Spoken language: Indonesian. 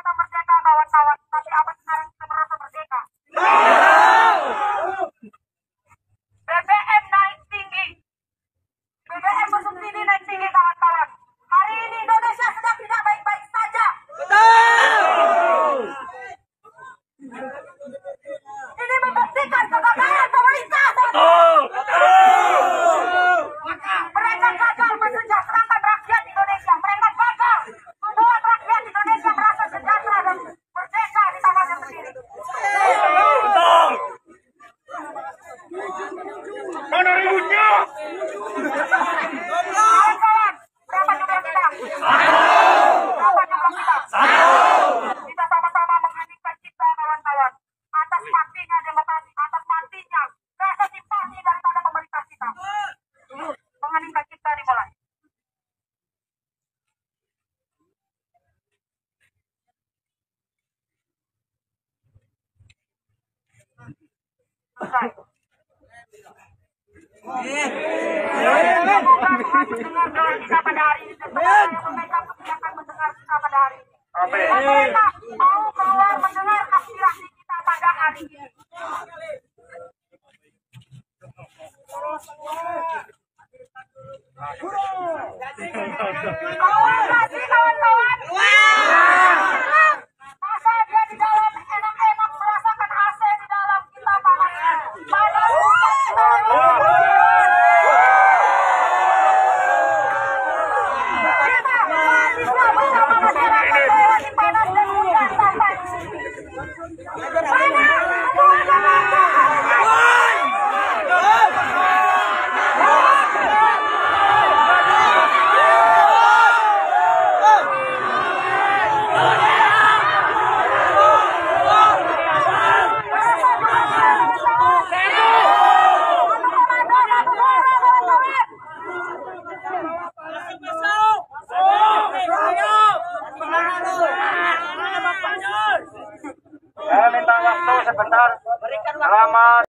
kata merdeka kawan-kawan, tapi apa sekarang kita merasa merdeka? BBM naik tinggi. BBM bersubsidi naik tinggi kawan-kawan. Hari ini Indonesia sedang tidak baik-baik saja. Ini membuktikan kegagalan pemerintah. Mereka gagal mensejahterakan rakyat Indonesia. Mereka gagal membuat rakyat Indonesia merasa sejahtera dan merdeka di tangannya sendiri. Mana ributnya? Kawan-kawan, berapa jumlah kita? Berapa jumlah kita? Kita sama-sama mengheningkan cipta kawan-kawan. Atas matinya demokrasi, atas matinya rasa simpati daripada pemerintah kita. Mengheningkan cipta dimulai. Selesai. Semoga Tuhan mendengar doa kita pada hari ini. Semoga yang memegang kebijakan mendengar kita pada hari ini. Pemerintah mau keluar mendengar aspirasi kita pada hari ini. Kawan-kawan. Masa dia di dalam enak-enak merasakan AC di dalam kita panas. Padahal bukan kita. Kita mahasiswa bersama masyarakat melewati panas dan hujan sampai di sini. Mana semua Jakarta? Saya minta waktu sebentar. Selamat.